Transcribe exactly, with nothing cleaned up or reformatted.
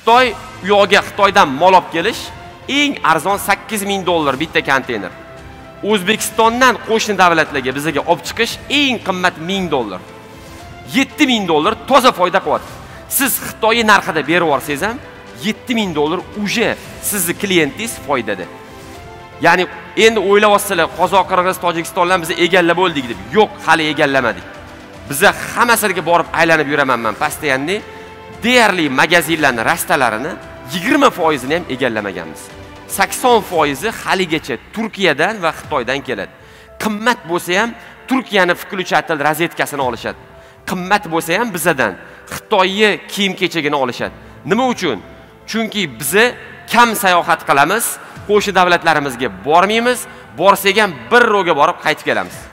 Xitoy u yoqqa Xitoydan mol olib kelish eng arzon sakkiz ming dollar bitta konteyner. O'zbekistondan qo'shni davlatlarga bizga olib chiqish eng qimmat ming dollar. yetti ming dollar toza foyda qilyapti. Siz Xitoy narxida berib yorsangiz ham yetti ming dollar uje sizni klientingiz foydada. Ya'ni endi o'ylab olsanglar, Qozoq, Qirg'iz, Tojikistondan biz egallab bo'ldik deb. Yo'q, hali egallamadik. Biza hammasiga borib aylanib yuraman men postoyanni. Deyarli magazinlarning rastalarini yigirma foiz ni ham egallamaganmiz. sakson foiz haligacha Turkiyadan va Xitoydan keladi. Qimmat bo'lsa ham Turkiyani включатель rozetkasini olishadi. Qimmat bo'lsa ham bizadan Xitoyni kiyim-kechagini olishadi. Nima uchun? Chunki biz kam sayohat qilamiz, qo'shni davlatlarimizga bormaymiz, borsak ham bir ro'ga borib qaytib kelamiz.